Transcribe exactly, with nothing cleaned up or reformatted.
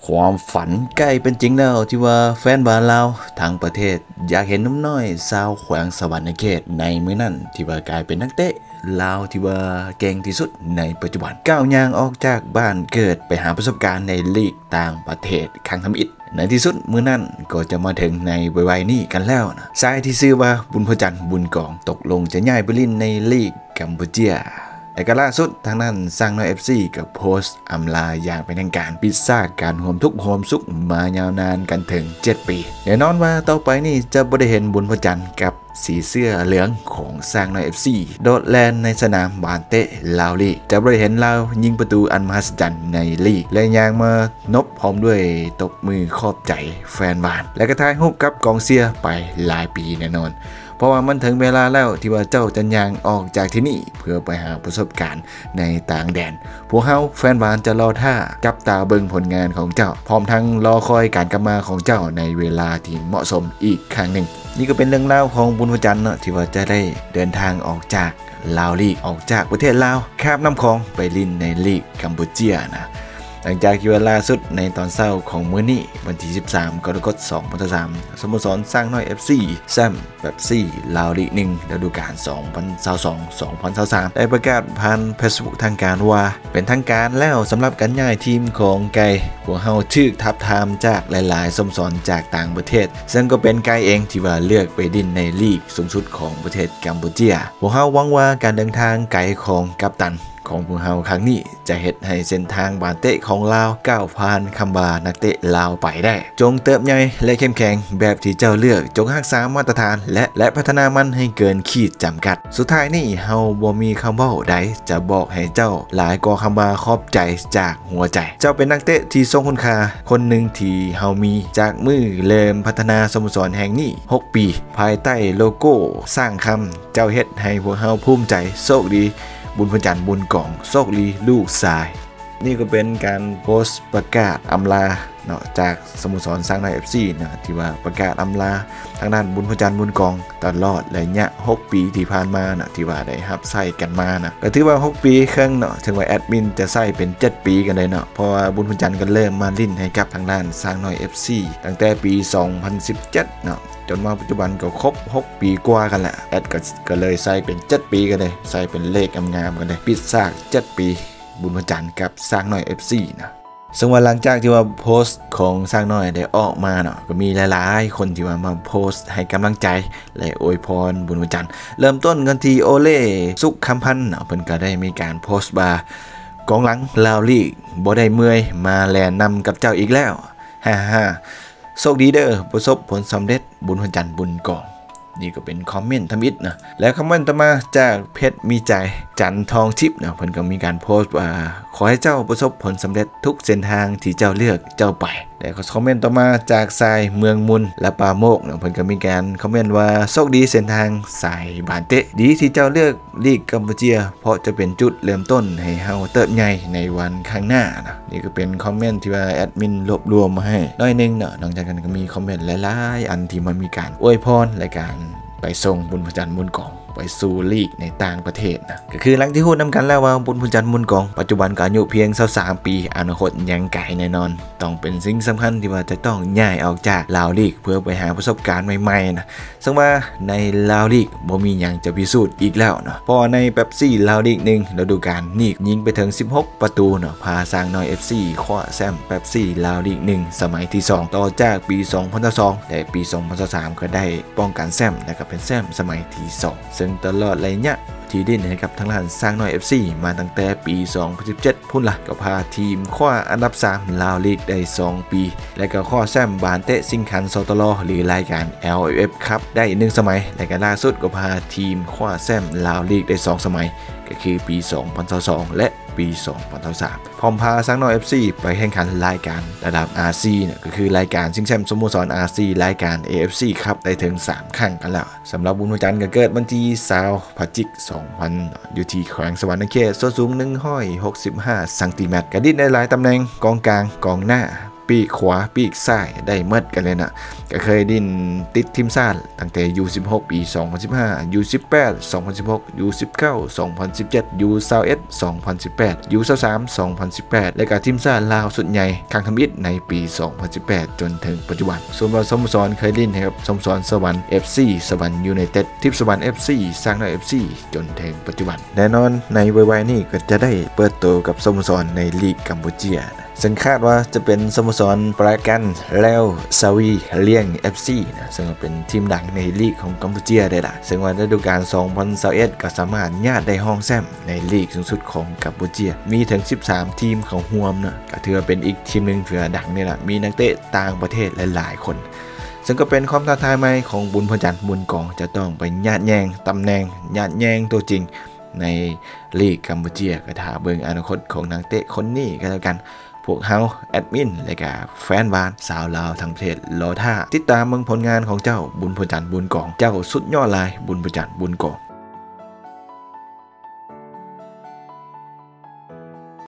ความฝันใกล้เป็นจริงแล้วที่ว่าแฟนบ้านเราทั้งประเทศอยากเห็นน้ำน้อยสาวแขวงสวรรณเขตในมื้อนั้นที่ว่ากลายเป็นนักเตะลาวที่ว่าเก่งที่สุดในปัจจุบันก้าวยางออกจากบ้านเกิดไปหาประสบการณ์ในลีกต่างประเทศครั้งทำอิฐในที่สุดมื้อนั้นก็จะมาถึงในวัยนี้กันแล้วนะชายที่ชื่อว่าบุญพจันทร์บุญกองตกลงจะย้ายไปเล่นในลีกกัมพูชาแต่ก็ล่าสุดทางนั้นสร้างน้อย เอฟ ซี กับโพสต์อำลาอย่างเป็นทางการปิดซากการห่วมทุกข์ห่วมสุขมายาวนานกันถึงเจ็ดปีแน่นอนว่าต่อไปนี่จะบ่ได้เห็นบุญพจันทร์กับสีเสื้อเหลืองของสร้างน้อย เอฟ ซี โดดแลนในสนามบานเตะลาวลีกจะบ่ได้เห็นลาวยิงประตูอันมหัศจรรย์ในลีกและยางมานบพร้อมด้วยตบมือขอบใจแฟนบ้านและก็ถ่ายรูปกับกองเชียร์ไปหลายปีแน่นอนเพราะว่ามันถึงเวลาแล้วที่ว่าเจ้าจะยางออกจากที่นี่เพื่อไปหาประสบการณ์ในต่างแดนพวกเฮาแฟนบ้านจะรอท่าจับตาเบิ่งผลงานของเจ้าพร้อมทั้งรอคอยการกลับมาของเจ้าในเวลาที่เหมาะสมอีกครั้งหนึ่งนี่ก็เป็นเรื่องเล่าของบุญพจันทร์เนาะที่ว่าจะได้เดินทางออกจากลาวลีกออกจากประเทศลาวข้ามน้ำคลองไปลินในลีกกัมพูชานะหลังจากที่เวลาสุดในตอนเช้าของมื้อนี้วันที่สิบสามกรกฎาคมสองพันยี่สิบสามสโมสรสร้างน้อย เอฟ ซี แซมแบบซี่ลาวลีกหนึ่งฤดูกาล สองพันยี่สิบสอง สองพันยี่สิบสาม ได้ประกาศผ่านเฟซบุ๊กทางการว่าเป็นทางการแล้วสำหรับการย้ายทีมของไก่พวกเฮาชื่อทับทามจากหลายๆสโมสรจากต่างประเทศซึ่งก็เป็นไก่เองที่ว่าเลือกไปดินในลีกสูงสุดของประเทศกัมพูชาพวกเฮาหวังว่าการเดินทางไกลของกัปตันของพวกเฮาครั้งนี้จะเฮ็ดให้เส้นทางบานเตะของลาวก้าวผ่านคำบานักเตะลาวไปได้จงเติบใหญ่และเข้มแข็งแบบที่เจ้าเลือกจงรักษามาตรฐานและและพัฒนามันให้เกินขีดจำกัดสุดท้ายนี้เฮาบ่มีคำเว้าใดจะบอกให้เจ้าหลายกว่าคำว่าขอบใจจากหัวใจเจ้าเป็นนักเตะที่ทรงคุณค่าคนหนึ่งที่เฮามีจากมือเริ่มพัฒนาสโมสรแห่งนี้หกปีภายใต้โลโก้สร้างคำเจ้าเฮ็ดให้พวกเฮาภูมิใจโชคดีบุญพจันทร์บุญกองโชคลีลูกทรายนี่ก็เป็นการโพสต์ประกาศอำลาเนาะจากสโมสรสร้างน้อย เอฟ ซี นะที่ว่าประกาศอำลาทางด้านบุญพจันทร์บุญกองตลอดระยะหกปีที่ผ่านมานะที่ว่าได้รับใช้กันมานะก็ถือว่าหกปีครึ่งเนาะถึงว่าแอดมินจะใช้เป็นเจ็ดปีกันเลยเนาะเพราะว่าบุญพจันทร์ก็เริ่มมาลิ้นให้กับทางด้านสร้างน้อย เอฟ ซี ตั้งแต่ปีสองพันสิบเจ็ดเนาะจนมาปัจจุบันก็ครบหกปีกว่ากันแหละแอดก็ก็เลยใส่เป็นเจ็ดปีกันเลยใส่เป็นเลขงามๆกันเลยปิดซากเจ็ดปีบุญพจันทร์กับสร้างน้อย เอฟ ซี นะซึ่งว่าหลังจากที่ว่าโพสต์ของสร้างน้อยได้ออกมาเนาะก็มีหลายๆคนที่ว่ามาโพสต์ให้กำลังใจและอวยพรบุญพจันทร์เริ่มต้นกันที่โอเล่สุขคำพันธ์เนาะเพิ่นก็ได้มีการโพสต์ว่ากองหลังลาวลีกบ่ได้เมื่อยมาแลนำกับเจ้าอีกแล้วฮ่าๆโชคดีเด้อประสบผลสำเร็จบุญพจันทร์บุญกองนี่ก็เป็นคอมเมนต์ทำอิฐนะแล้วคอมเมนต์ต่อมาจากเพชรมีใจจันทองทิพย์นะเพิ่นก็มีการโพสต์ว่าขอให้เจ้าประสบผลสำเร็จทุกเส้นทางที่เจ้าเลือกเจ้าไปแล้วก็คอมเมนต์ต่อมาจากสายเมืองมุนและปาโมกนะเพิ่นก็มีการคอมเมนต์ว่าโชคดีเส้นทางสายบานเตะดีที่เจ้าเลือกลีกกัมพูชาเพราะจะเป็นจุดเริ่มต้นให้เฮาเติบใหญ่ในวันข้างหน้านะนี่ก็เป็นคอมเมนต์ที่ว่าแอดมินรวบรวมมาให้น้อยนึงเนาะหลังจากนั้นก็มีคอมเมนต์หลายๆอันที่มันมีการอวยพรและการไปส่งบุญพจันทร์บุญกองไปสู่ลีกในต่างประเทศนะก็คือหลังที่พูดนำกันแล้วว่าบุญพจันทร์บุญกองปัจจุบันก็อายุเพียงยี่สิบสามปีอนาคตยังไกลแน่นอนต้องเป็นสิ่งสำคัญที่ว่าจะต้องย้ายออกจากลาวลีกเพื่อไปหาประสบการณ์ใหม่ๆนะซึ่งว่าในลาวลีกบ่มีหยังจะพิสูจน์อีกแล้วเนาะเพราะในเป๊ปซี่ลาวลีกหนึ่งฤดูกาลนี้ยิงไปถึงสิบหกประตูเนาะพาสร้างน้อย เอฟ ซี คว้าแชมป์เป๊ปซี่ลาวลีกหนึ่งสมัยที่สองต่อจากปีสองพันยี่สิบสองแต่ปีสองพันยี่สิบสามก็ได้ป้องกันแชมป์และก็เป็นแชมป์สมัยที่สองซึ่งตลอดระยะที่ดินให้กับทางด้านสร้างน้อย เอฟ ซี มาตั้งแต่ปีสองพันสิบเจ็ดพุ่นละก็พาทีมคว้าอันดับสามลาวลีกได้สองปีและก็คว้าแชมป์บานเตะซิงคันโซตลอหรือรายการ แอล เอฟ ครับได้หนึ่งสมัยและก็ล่าสุดก็พาทีมคว้าแชมป์ลาวลีกได้สองสมัยก็คือปีสองพันยี่สิบสองและปีสองพันยี่สิบสามพร้อมพาสร้างน้อย เอฟ ซี ไปแข่งขันรายการระดับ อาร์ ซี เนี่ยก็คือรายการชิงแชมป์สโมสร อาร์ ซี รายการ เอ เอฟ ซี ครับได้ถึงสามครั้งกันแล้วสำหรับบุญพจันทร์ก็เกิดวันที่ยี่สิบพฤศจิกายนสองพันอยู่ที่แขวงสวรรณเขตส่วนสูงหนึ่งร้อยหกสิบห้าเซนติเมตรกระดิ่งในหลายตำแหน่งกองกลางกองหน้าปีกขวาปีกซ้ายได้หมดกันเลยนะก็เคยดิ้นติดทีมชาติตั้งแต่ ยู สิบหก ปี สองพันสิบห้า ยู สิบแปด สองพันสิบหก ยู สิบเก้า สองพันสิบเจ็ด ยู ยี่สิบเอ็ด สองพันสิบแปด ยู ยี่สิบสาม สองพันสิบแปดและก็ทีมชาติลาวสุดใหญ่ครั้งทำอิฐในปี สองพันสิบแปด จนถึงปัจจุบันส่วนสโมสรเคยดิ้นให้กับสโมสรสวรรค์ เอฟ ซี สวรรค์ยูไนเต็ดทิพย์สวรรค์ เอฟ ซี สร้างน้อย เอฟ ซี จนถึงปัจจุบันแน่นอนในไวๆนี้ก็จะได้เปิดตัวกับสโมสรในลีกกัมพูชีซึ่งคาดว่าจะเป็นสโมสรปรากันแล้วซาวีเลียง เอฟ ซี นะซึ่งเป็นทีมดังในลีกของกัมพูชีได้ละซึ่งว่าฤดูกาล สองพันยี่สิบเอ็ด ก็สามารถญาติได้ห้องแซมในลีกสูงสุดของกัมพูชีมีถึงสิบสามทีมของฮวมนะก็ถือว่าเป็นอีกทีมหนึ่งเถื่อดังนี่แหละมีนักเตะต่างประเทศหลายๆคนซึ่งก็เป็นความท้าทายใหม่ของบุญพจันทร์บุญกองจะต้องไปญาติแยงตำแหน่งญาติแยงตัวจริงในลีกกัมพูชีก็ถ้าเบิ่งอนาคตของนักเตะคนนี้ก็แล้วกันพวกเฮาแอดมินและก็แฟนบ้านสาวลาวทั้งประเทศรอท่าติดตามเบิ่งผลงานของเจ้าบุญพจันทร์บุญกองเจ้าสุดยอดลายบุญพจันทร์บุญกอง